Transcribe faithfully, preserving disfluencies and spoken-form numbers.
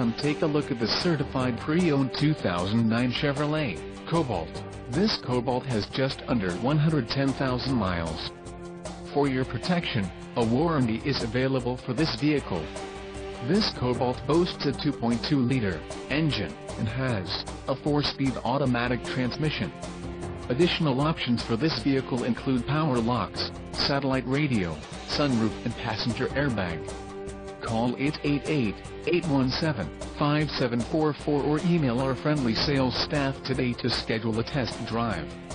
Come take a look at the certified pre-owned two thousand nine Chevrolet Cobalt. This Cobalt has just under one hundred ten thousand miles. For your protection, a warranty is available for this vehicle. This Cobalt boasts a two point two liter engine and has a four-speed automatic transmission. Additional options for this vehicle include power locks, satellite radio, sunroof and passenger airbag. Call eight eight eight, eight one seven, five seven four four or email our friendly sales staff today to schedule a test drive.